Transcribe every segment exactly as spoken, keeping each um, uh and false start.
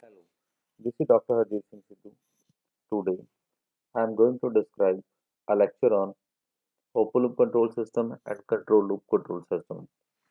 Hello, this is Doctor Harjeet Singh Sidhu. Today, I am going to describe a lecture on open loop control system and control loop control system.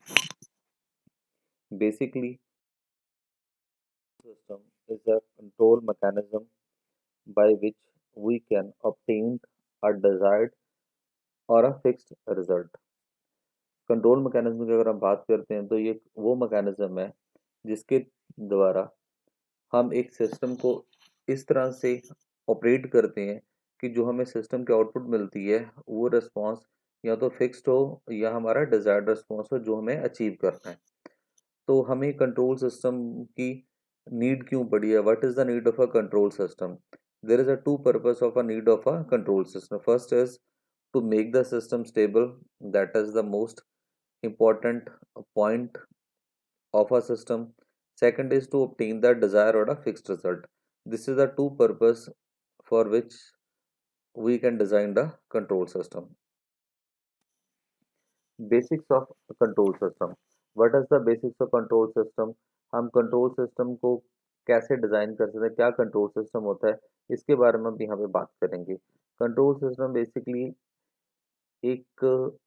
Basically, system is a control mechanism by which we can obtain a desired or a fixed result. Control mechanism की अगर हम बात करते हैं तो ये वो mechanism है जिसके द्वारा हम एक सिस्टम को इस तरह से ऑपरेट करते हैं कि जो हमें सिस्टम की आउटपुट मिलती है वो रिस्पांस या तो फिक्स्ड हो या हमारा डिजायर्ड रिस्पांस हो जो हमें अचीव करना है। तो हमें कंट्रोल सिस्टम की नीड क्यों पड़ी है? What is the need of a control system? There is a two purpose of a need of a control system. First is to make the system stable, that is the most important point of a system. Second is to obtain the desired or a fixed result. This is the two purpose for which we can design the control system. Basics of control system. What is the basics of control system? हम control system को कैसे design कर सकते हैं, क्या control system होता है, इसके बारे में हम यहाँ पे बात करेंगे। कंट्रोल सिस्टम बेसिकली एक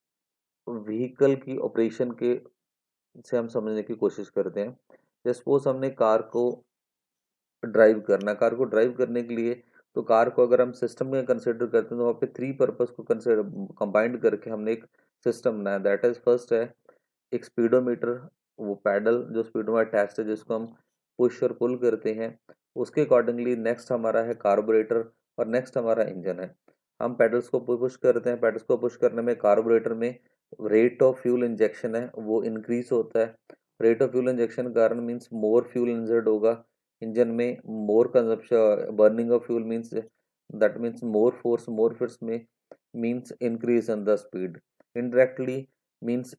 व्हीकल की ऑपरेशन के से हम समझने की कोशिश करते हैं। जैसे सपोज हमने कार को ड्राइव करना, कार को ड्राइव करने के लिए तो कार को अगर हम सिस्टम में कंसिडर करते हैं तो वहाँ पे थ्री पर्पस को कंसिडर कंबाइंड करके हमने एक सिस्टम बनाया। दैट इज फर्स्ट है एक स्पीडोमीटर, वो पैडल जो स्पीडोमीटर अटैच्ड है जिसको हम पुश और पुल करते हैं। उसके अकॉर्डिंगली नेक्स्ट हमारा है कार्बोरेटर और नेक्स्ट हमारा इंजन है। हम पेडल्स को पुश करते हैं, पेडल्स को पुश करने में कार्बोरेटर में रेट ऑफ फ्यूल इंजेक्शन है वो इंक्रीज होता है। रेट ऑफ फ्यूल इंजेक्शन के कारण मीन्स मोर फ्यूल इंजर्ड होगा इंजन में, more consumption burning of fuel means that means more force, more force में means increase in the speed. Indirectly means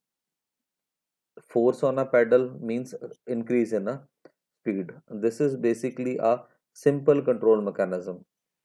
force on a pedal means increase in a speed. This is basically a simple control mechanism.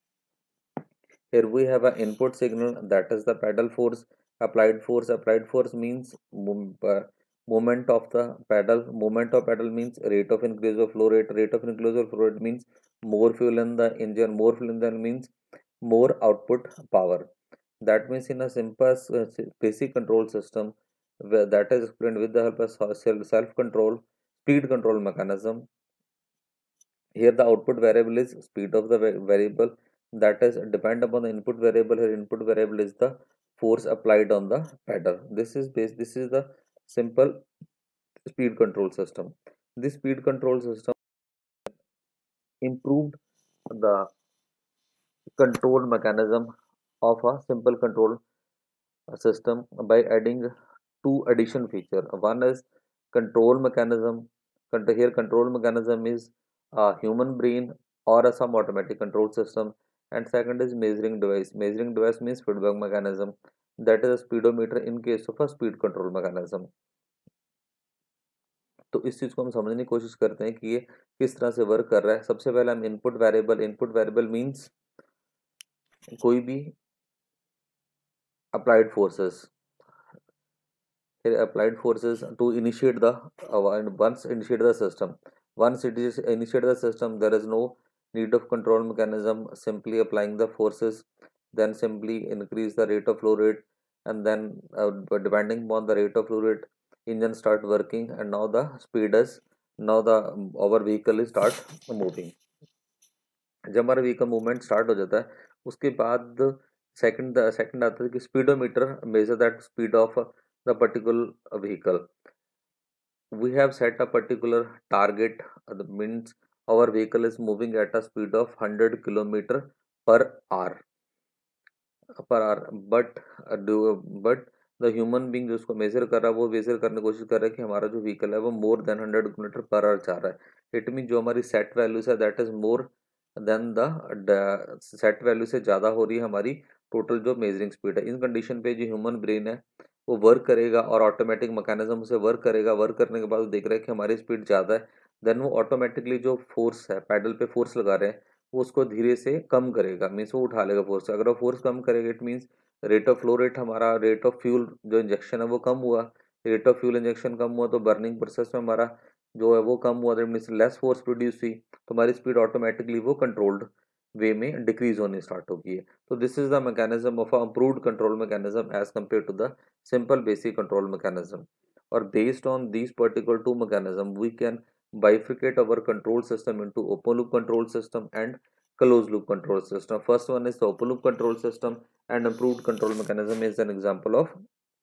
Here we have an input signal, that is the pedal force. Applied force, applied force means movement of the pedal. Movement of pedal means rate of increase of flow rate. Rate of increase of flow rate means more fuel in the engine. More fuel in the engine means more output power. That means in a simple uh, basic control system where that is explained with the help of self control, speed control mechanism. Here the output variable is speed of the variable, that is depend upon the input variable. Here input variable is the force applied on the pedal. This is base this is the simple speed control system. This speed control system improved the control mechanism of a simple control system by adding two addition feature. One is control mechanism. Here control mechanism is a human brain or a some automatic control system, and second is measuring device. Measuring device means feedback mechanism, that is a speedometer in case of a speed control mechanism. तो इस चीज़ को हम समझने की कोशिश करते हैं कि ये किस तरह से वर्क कर रहा है। सबसे पहले हम input variable, input variable means कोई भी applied forces, applied forces to initiate the uh, once initiate the system. Once it is initiate the system, there is no need of control mechanism. Simply applying the forces, then simply increase the rate of flow rate, and then uh, depending upon the rate of flow rate, engine start working, and now the speed is now the our vehicle is start moving. जब हमारा vehicle movement start हो जाता है उसके बाद second second आता है कि speedometer measure that speed of the particular vehicle. We have set a particular target, uh, means our vehicle is moving at a speed of one hundred kilometer per hour per hour but uh, do but the human being जो उसको major कर रहा है वो major करने की कोशिश कर रहा है कि हमारा जो व्हीकल है वो more than hundred kilometre per hour जा रहा है। इट मीन जो हमारी सेट वैल्यूज है that is more than the set value से ज़्यादा हो रही है हमारी टोटल जो मेजरिंग स्पीड है। इन कंडीशन पे जो ह्यूमन ब्रेन है वो वर्क करेगा और ऑटोमेटिक मैकेनिज्म से वर्क करेगा। वर्क करने के बाद देख रहा है कि हमारी स्पीड ज़्यादा है, देन वो ऑटोमेटिकली जो फोर्स है पैडल पे फोर्स लगा रहे हैं वो उसको धीरे से कम करेगा, मीन्स वो उठा लेगा फोर्स। अगर वो फोर्स कम करेगा it means rate of flow rate, हमारा रेट ऑफ फ्यूल जो इंजेक्शन है वो कम हुआ। रेट ऑफ फ्यूल इंजेक्शन कम हुआ तो बर्निंग प्रोसेस में हमारा जो है वो कम हुआ, that means less force produce हुई, तो हमारी स्पीड ऑटोमेटिकली वो कंट्रोल्ड वे में डिक्रीज होनी स्टार्ट होगी है। तो this is the mechanism of a control mechanism as compare to the simple basic control mechanism. और based on these particular two mechanism we can bifurcate our control system into open loop control system and closed loop control system. First one is the open loop control system, and improved control mechanism is an example of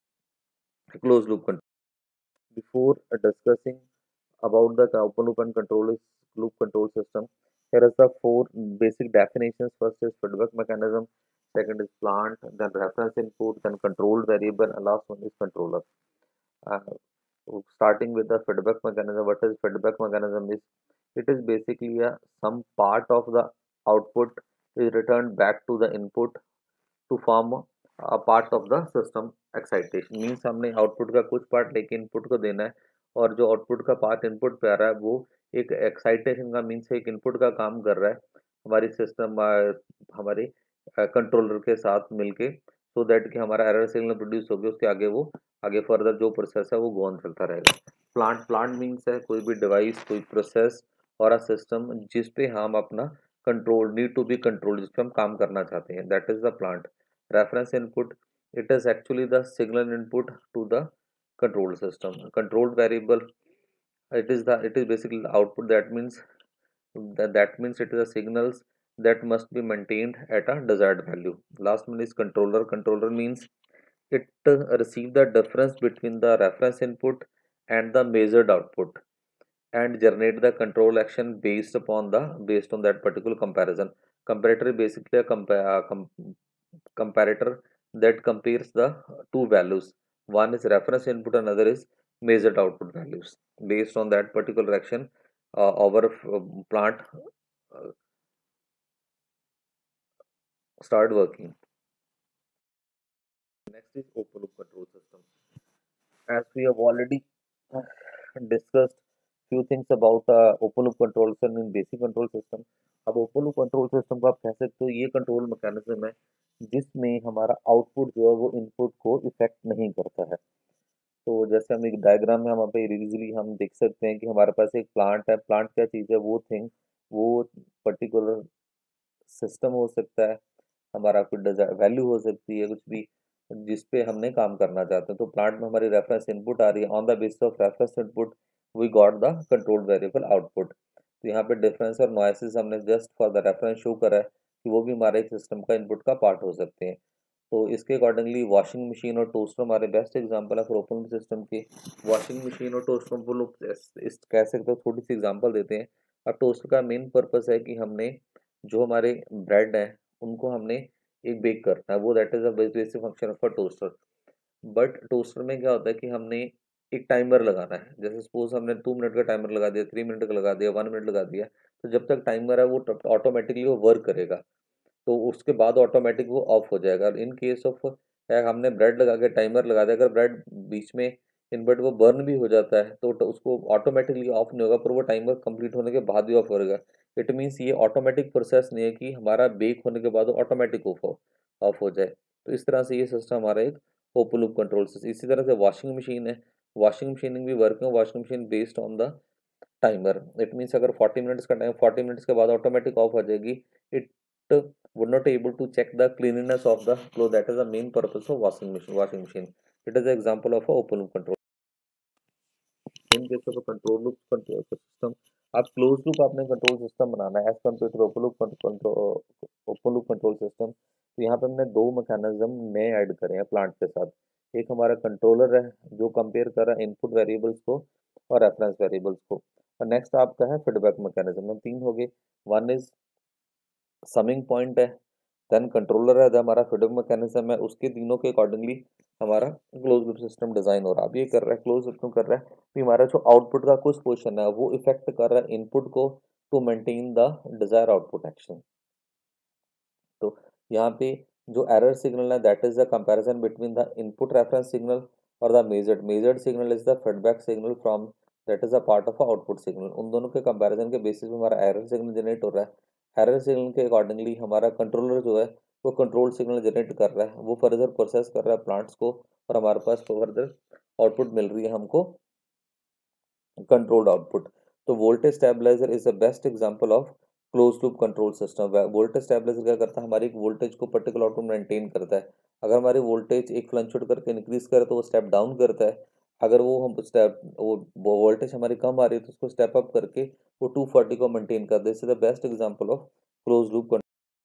closed loop control. Before discussing about the open loop and control loop control system, here is the four basic definitions. First is feedback mechanism, second is plant, then reference input, then controlled variable, and last one is controller. Uh, so starting with the feedback mechanism, what is feedback mechanism is, it is basically a some part of the output is returned back to the input to form a part of the system excitation. Means हमने output का कुछ part लेके input को देना है, और जो output का पार्ट इनपुट पे आ रहा है वो एक एक्साइटेशन का मीन्स एक इनपुट का काम कर रहा है हमारी सिस्टम हमारे कंट्रोलर के साथ मिलके, सो दैट कि हमारा एरर सिग्नल प्रोड्यूस हो गया, उसके आगे वो आगे फर्दर जो प्रोसेस है वो गो ऑन चलता रहेगा। प्लांट प्लांट मीन्स है कोई भी डिवाइस, कोई प्रोसेस और अ सिस्टम जिस पे हम अपना control need to be control, जिस पे हम काम करना चाहते हैं, that is the plant. Reference input, it is actually the signal input to the control system. Controlled variable, it is the it is basically the output, that means that, that means it is the signals that must be maintained at a desired value. Last one is controller. Controller means it uh, receive the difference between the reference input and the measured output and generate the control action based upon the based on that particular comparison. Comparator is basically a compa uh, com comparator that compares the two values. One is reference input, another is measured output values. Based on that particular action, uh, our uh, plant uh, start working. Next is open loop control system. As we have already uh, discussed few things about uh, open loop control system in basic control system. अब open loop control system को आप कह सकते हो ये control mechanism है जिसमें हमारा आउटपुट जो है वो इनपुट को इफेक्ट नहीं करता है। तो जैसे हम एक डायग्राम में हम पे इजीली हम देख सकते हैं कि हमारे पास एक प्लांट है। प्लांट क्या चीज़ है? वो थिंग, वो पर्टिकुलर सिस्टम हो सकता है, हमारा कोई डिजायर वैल्यू हो सकती है, कुछ भी जिस पे हमने काम करना चाहते हैं। तो प्लांट में हमारी रेफरेंस इनपुट आ रही है, on the basis of reference input we got the controlled variable output. तो यहाँ पे डिफरेंस और नॉइसेस हमने just for the reference show करा है कि वो भी हमारे एक सिस्टम का इनपुट का पार्ट हो सकते हैं। तो इसके अकॉर्डिंगली वॉशिंग मशीन और टोस्टर हमारे बेस्ट एग्जांपल है फॉर ओपन सिस्टम के। वॉशिंग मशीन और टोस्टर को लोग इस कह सकते हो, थोड़ी सी एग्जांपल देते हैं। अब टोस्टर का मेन पर्पस है कि हमने जो हमारे ब्रेड हैं उनको हमने एक बेक करना है, वो that is a basic function of a toaster. But toaster में क्या होता है कि हमने एक टाइमर लगाना है। जैसे सपोज हमने टू मिनट का टाइमर लगा दिया, थ्री मिनट का लगा दिया, वन मिनट लगा दिया, तो जब तक टाइमर है वो ऑटोमेटिकली वो वर्क करेगा, तो उसके बाद ऑटोमेटिक वो ऑफ हो जाएगा। इन केस ऑफ हमने ब्रेड लगा के टाइमर लगा दिया, अगर ब्रेड बीच में इनवर्ट वो बर्न भी हो जाता है तो तो उसको ऑटोमेटिकली ऑफ नहीं होगा, पर वो टाइमर कंप्लीट होने के बाद भी ऑफ होगा। इट मीन्स ये ऑटोमेटिक प्रोसेस नहीं है कि हमारा बेक होने के बाद ऑटोमेटिक ऑफ हो ऑफ हो जाए। तो इस तरह से ये सिस्टम हमारा एक ओपन लूप कंट्रोल सिस्टम। इसी तरह से वॉशिंग मशीन है, वॉशिंग मशीन भी वर्क है, washing machine based on the timer. It means अगर फोर्टी मिनट्स का टाइम, फोर्टी मिनट्स के बाद ऑटोमेटिक ऑफ हो जाएगी। It would not able to check the cleanliness of the clothes. That is the main purpose of washing machine. Washing machine. It is an example of a open loop control. In case of a control loop control system, आप close loop आपने control system बनाना है as compare to open loop control open loop control system. तो यहाँ पे हमने दो mechanism नए ऐड करे हैं प्लांट के साथ। एक हमारा कंट्रोलर है जो कंपेयर कर रहा है इनपुट वेरिएबल्स को और रेफरेंस वेरिएबल्स को, और नेक्स्ट आपका है फीडबैक मैकेनिज्म। में तीन हो गए, वन इज समिंग पॉइंट है, देन कंट्रोलर है, हमारा फीडबैक मैकेनिज्म है। उसके तीनों के अकॉर्डिंगली हमारा क्लोज लूप सिस्टम डिजाइन हो रहा है। अब ये कर रहा है क्लोज लूप कर रहा है कि हमारा जो आउटपुट का कुछ पोर्शन है वो इफेक्ट कर रहा है इनपुट को to maintain the desire output action. तो यहाँ पे जो एरर सिग्नल है that is the comparison between the input reference signal और the measured measured signal is the feedback signal from that is a part of output signal. उन दोनों के comparison के बेसिस पे हमारा एरर सिग्नल जनरेट हो रहा है। एरर सिग्नल के अकॉर्डिंगली हमारा कंट्रोलर जो है वो कंट्रोल सिग्नल जनरेट कर रहा है, वो फर्दर प्रोसेस कर रहा है प्लांट्स को, और हमारे पास फर्दर आउटपुट मिल रही है हमको controlled output. तो voltage stabiliser is the best example of close loop control system. Voltage stabiliser क्या करता है, हमारी वोल्टेज को पर्टिकुलर आउटपुट मेंटेन करता है। अगर हमारी वोल्टेज एक फ्लक्चुएट करके इंक्रीज करे तो वो स्टेप डाउन करता है। अगर वो हम स्टेप वो वोल्टेज हमारी कम आ रही है तो उसको स्टेप अप करके वो टू फोर्टी को मेंटेन करता है। This is the best example of close loop.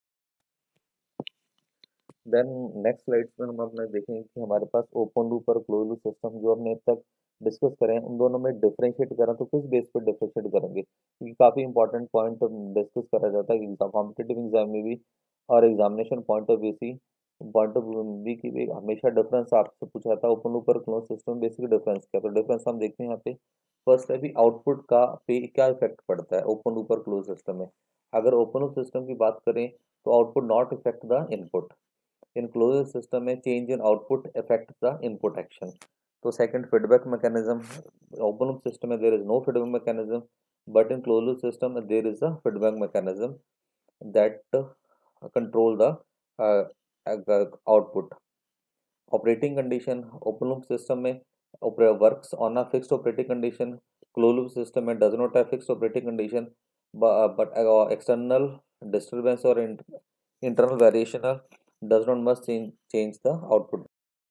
Then next slides में हम अपने देखेंगे कि हमारे पास ओपन लूप और क्लोज लूप सिस्टम जो हमने अब तक डिस्कस करें उन दोनों में डिफरेंशिएट करें तो किस बेस पर डिफरेंशिएट करेंगे, क्योंकि काफ़ी इंपॉर्टेंट पॉइंट डिस्कस करा जाता है एग्जाम कॉम्पिटेटिव एग्जाम में भी और एग्जामिनेशन पॉइंट ऑफ व्यू से पॉइंट ऑफ व्यू की भी हमेशा डिफरेंस आपसे पूछा था ओपन लूप और क्लोज सिस्टम में बेसिक डिफरेंस क्या। तो डिफरेंस हम देखते हैं यहाँ पे। फर्स्ट है भी आउटपुट का पे क्या इफेक्ट पड़ता है ओपन लूप और क्लोज सिस्टम में। अगर ओपन लूप सिस्टम की बात करें तो output not effect the input. In closed system में change in output affect the input action. तो second feedback mechanism. Open loop system में there is no feedback mechanism, but in closed loop system there is a feedback mechanism that control the output. Operating condition open loop system में works on a fixed operating condition. Closed loop system में does not have fixed operating condition but external disturbance और internal variation does not must change, change the output.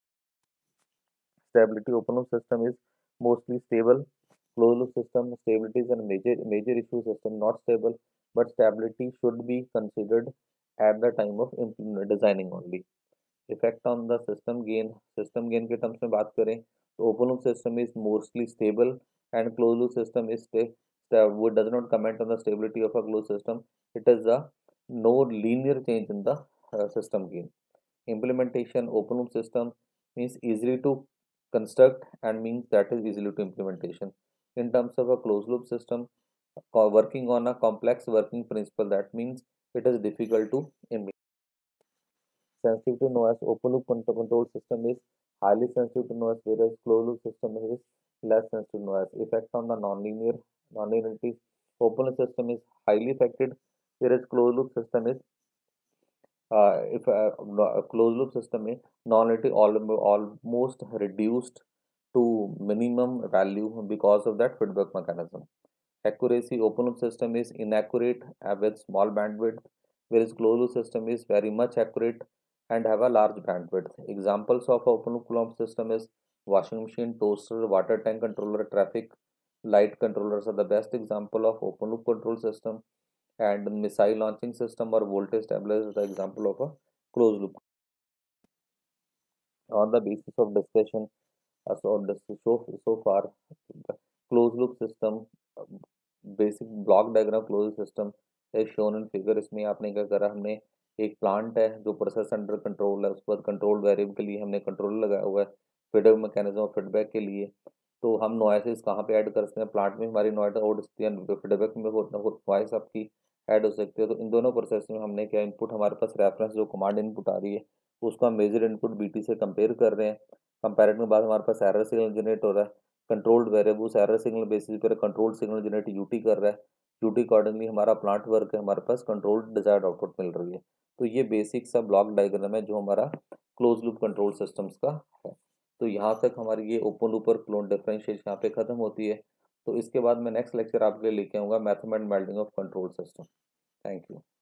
Stability open loop system is mostly stable. Closed loop system stability is a major major issue. System not stable, but stability should be considered at the time of designing only. Effect on the system gain system gain के terms में बात करें तो open loop system is mostly stable and closed loop system is sta- sta- does not comment on the stability of a closed system. It is a no linear change in the uh, system gain. Implementation open loop system means easily to construct and means that is easily to implementation. In terms of a closed loop system uh, working on a complex working principle, that means it is difficult to implement. Sensitive to noise open loop control control system is highly sensitive to noise, whereas closed loop system is less sensitive to noise. Effect on the nonlinear nonlinearity open loop system is highly affected, whereas closed loop system is uh, if a, a closed loop system में non-linearity al- almost reduced to minimum value because of that feedback mechanism. Accuracy open loop system is inaccurate uh, with small bandwidth, whereas closed loop system is very much accurate and have a large bandwidth. Examples of open loop closed system is washing machine, toaster, water tank controller, traffic light controllers are the best example of open loop control system, and missile launching system or voltage stabilizer is the example of a closed loop. On the basis of discussion uh, so, so, so far, the closed loop system basic block diagram close system है shown in figure. इसमें आपने क्या करा, हमने एक plant है जो process under control है, उसके बाद कंट्रोल वेरिएबल के लिए हमने कंट्रोल लगाया हुआ है, फीडबैक मैकेनिज्म ऑफ फीडबैक के लिए। तो हम नॉइसेस कहाँ पे ऐड कर सकते हैं, प्लांट में हमारी नॉइस हो सकती है, फीडबैक में नॉइस आपकी ऐड हो सकती है। तो इन दोनों प्रोसेस में हमने क्या इनपुट हमारे पास रेफरेंस जो कमांड इनपुट आ रही है उसको हम मेजर इनपुट बीटी से कंपेयर कर रहे हैं। कंपेरिजन के बाद हमारे पास एरर सिग्नल जनरेट हो रहा है, controlled variable error signal basis पर कंट्रोल सिग्नल जनरेट यूटी कर रहा है, यूटी अकॉर्डिंगली हमारा प्लांट वर्क है, हमारे पास कंट्रोल डिजायर्ड आउटपुट मिल रही है। तो ये बेसिक सा ब्लॉक डायग्राम है जो हमारा क्लोज लूप कंट्रोल सिस्टम्स का है। तो यहाँ तक हमारी ये ओपन लूप और क्लोज डिफरेंशिएशन यहाँ पे खत्म होती है। तो इसके बाद मैं नेक्स्ट लेक्चर आपके लिए लेके आऊँगा method and melting of control system. Thank you.